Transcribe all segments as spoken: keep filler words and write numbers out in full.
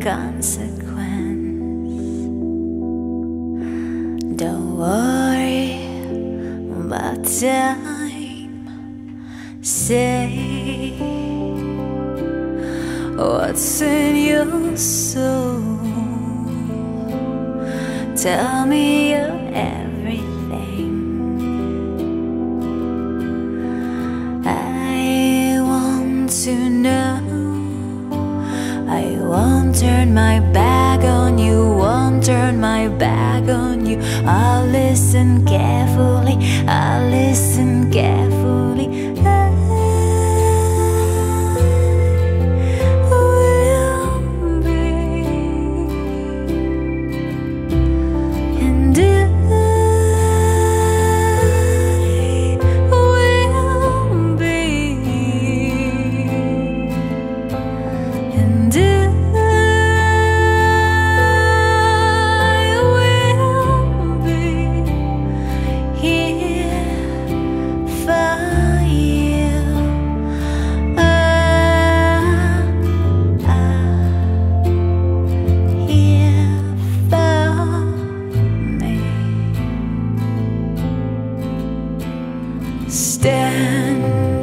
consequence. Don't worry about time. Say what's in your soul. Tell me your everything. I want to know. I won't turn my back on you, won't turn my back on you. I'll listen carefully, I'll listen carefully. I will be, and I will be, and I Stand,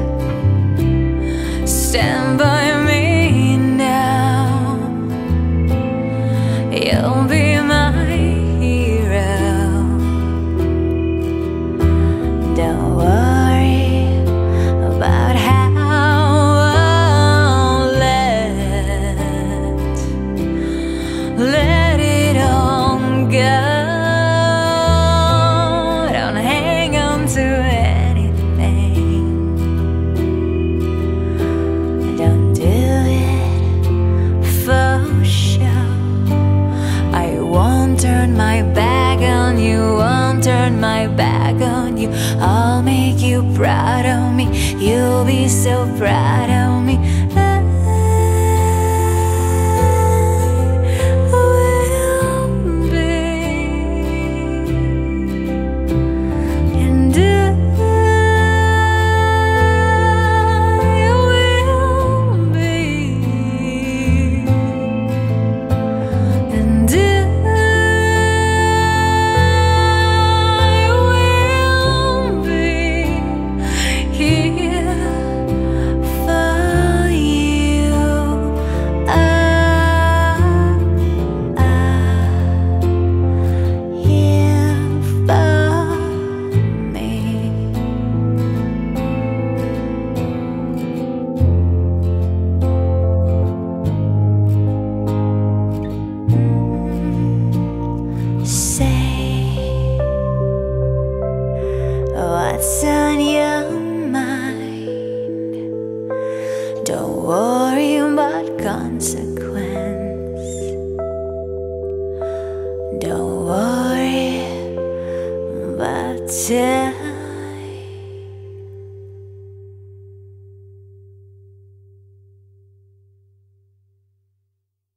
stand by me now. You'll be my hero. Don't worry about how I'll let, let it all go. Don't hang on to it. Turn my back on you, won't turn my back on you. I'll make you proud of me, you'll be so proud of me. I will be, and I will be, and I what's on your mind? Don't worry about consequence. Don't worry about time.